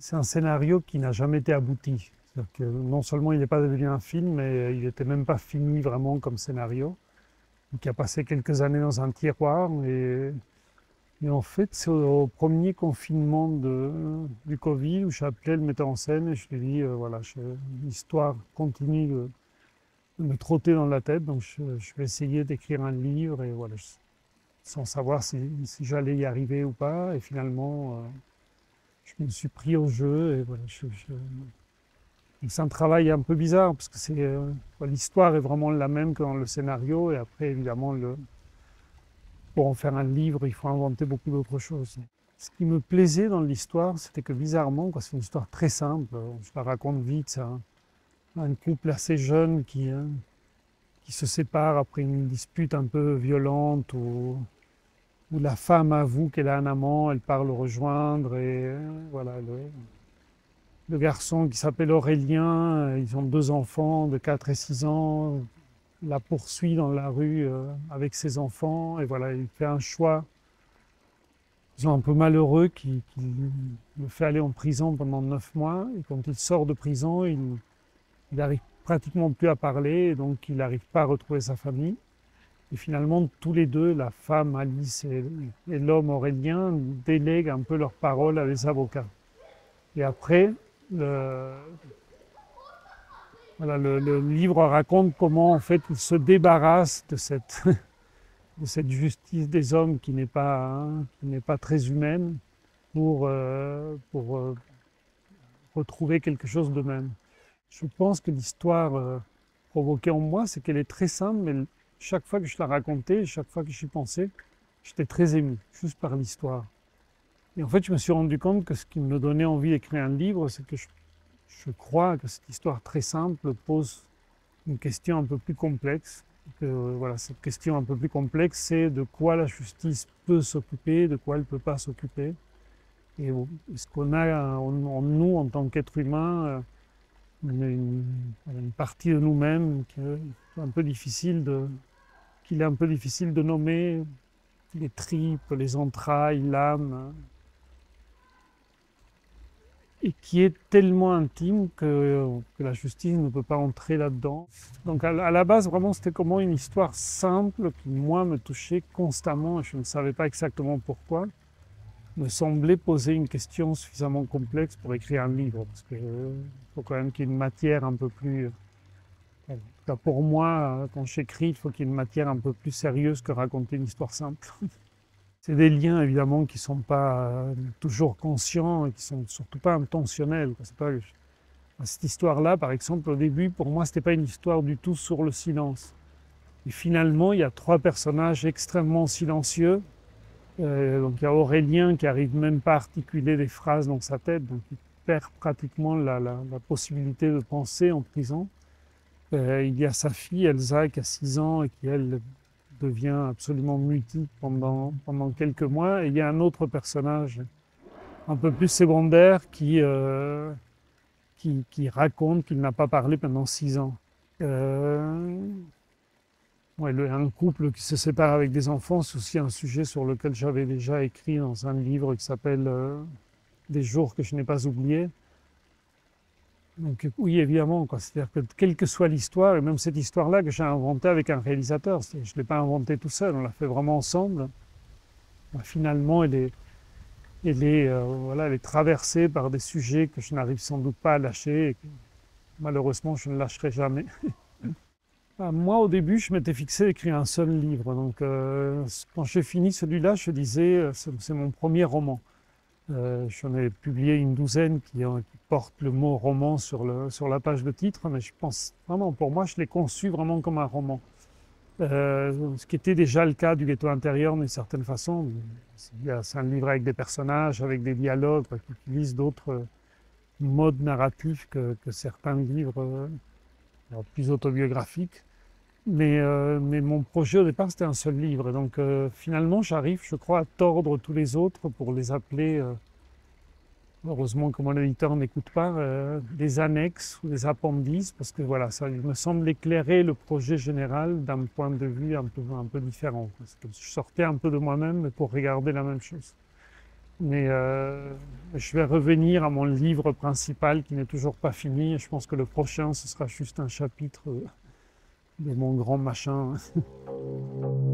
c'est un scénario qui n'a jamais été abouti. C'est-à-dire que non seulement il n'est pas devenu un film, mais il n'était même pas fini vraiment comme scénario. Donc il a passé quelques années dans un tiroir. Et en fait, c'est au premier confinement du Covid où j'ai appelé le metteur en scène et je lui ai dit, voilà, l'histoire continue de me trotter dans la tête, donc je vais essayer d'écrire un livre et voilà, sans savoir si j'allais y arriver ou pas. Et finalement, je me suis pris au jeu et voilà, c'est un travail un peu bizarre parce que l'histoire est vraiment la même que dans le scénario et après, évidemment, pour en faire un livre, il faut inventer beaucoup d'autres choses. Ce qui me plaisait dans l'histoire, c'était que bizarrement, quoi, c'est une histoire très simple, je la raconte vite, c'est un couple assez jeune qui se sépare après une dispute un peu violente où la femme avoue qu'elle a un amant, elle part le rejoindre et voilà, le garçon qui s'appelle Aurélien, ils ont deux enfants de 4 et 6 ans, la poursuit dans la rue avec ses enfants et voilà, il fait un choix disons, un peu malheureux qui le fait aller en prison pendant 9 mois et quand il sort de prison, il arrive pratiquement plus à parler et donc il n'arrive pas à retrouver sa famille. Et finalement, tous les deux, la femme Alice et l'homme Aurélien, délèguent un peu leurs paroles à des avocats. Et après, voilà, le livre raconte comment en fait ils se débarrassent de cette justice des hommes qui n'est pas, hein, qui n'est pas très humaine pour retrouver quelque chose d'eux-mêmes. Je pense que l'histoire provoquée en moi, c'est qu'elle est très simple, mais chaque fois que je la racontais, chaque fois que j'y pensais, j'étais très ému, juste par l'histoire. Et en fait, je me suis rendu compte que ce qui me donnait envie d'écrire un livre, c'est que je crois que cette histoire très simple pose une question un peu plus complexe. Que, voilà, cette question un peu plus complexe, c'est de quoi la justice peut s'occuper, de quoi elle ne peut pas s'occuper. Et est-ce qu'on a en nous, en tant qu'être humain, une partie de nous-mêmes qu'il est un peu difficile de nommer, les tripes, les entrailles, l'âme, et qui est tellement intime que la justice ne peut pas entrer là-dedans. Donc à la base, vraiment, c'était comment une histoire simple qui, moi, me touchait constamment, et je ne savais pas exactement pourquoi, me semblait poser une question suffisamment complexe pour écrire un livre, parce qu'il faut quand même qu'il y ait une matière un peu plus... En tout cas pour moi, quand j'écris, il faut qu'il y ait une matière un peu plus sérieuse que raconter une histoire simple. C'est des liens évidemment qui ne sont pas toujours conscients et qui ne sont surtout pas intentionnels. C'est pas, cette histoire-là, par exemple, au début, pour moi, ce n'était pas une histoire du tout sur le silence. Et finalement, il y a trois personnages extrêmement silencieux. Donc il y a Aurélien qui n'arrive même pas à articuler des phrases dans sa tête, donc il perd pratiquement la possibilité de penser en prison. Il y a sa fille Elsa qui a 6 ans et qui, elle, devient absolument mutique pendant quelques mois. Et il y a un autre personnage un peu plus secondaire qui raconte qu'il n'a pas parlé pendant 6 ans. Ouais, un couple qui se sépare avec des enfants, c'est aussi un sujet sur lequel j'avais déjà écrit dans un livre qui s'appelle Des jours que je n'ai pas oubliés. Donc oui, évidemment, c'est-à-dire que quelle que soit l'histoire, et même cette histoire-là que j'ai inventée avec un réalisateur, je ne l'ai pas inventée tout seul, on l'a fait vraiment ensemble. Finalement, voilà, elle est traversée par des sujets que je n'arrive sans doute pas à lâcher et que malheureusement je ne lâcherai jamais. Moi, au début, je m'étais fixé d'écrire un seul livre. Donc, quand j'ai fini celui-là, je disais, c'est mon premier roman. J'en ai publié une douzaine qui portent le mot roman sur la page de titre, mais je pense vraiment, pour moi, je l'ai conçu vraiment comme un roman. Ce qui était déjà le cas du Ghetto intérieur d'une certaine façon. C'est un livre avec des personnages, avec des dialogues, qui utilisent d'autres modes narratifs que certains livres plus autobiographiques. Mais mon projet au départ, c'était un seul livre. Et donc finalement, j'arrive, je crois, à tordre tous les autres pour les appeler, heureusement que mon éditeur n'écoute pas, des annexes ou des appendices, parce que voilà, ça me semble éclairer le projet général d'un point de vue un peu différent. Parce que je sortais un peu de moi-même pour regarder la même chose. Mais je vais revenir à mon livre principal qui n'est toujours pas fini. Et je pense que le prochain, ce sera juste un chapitre de mon grand machin.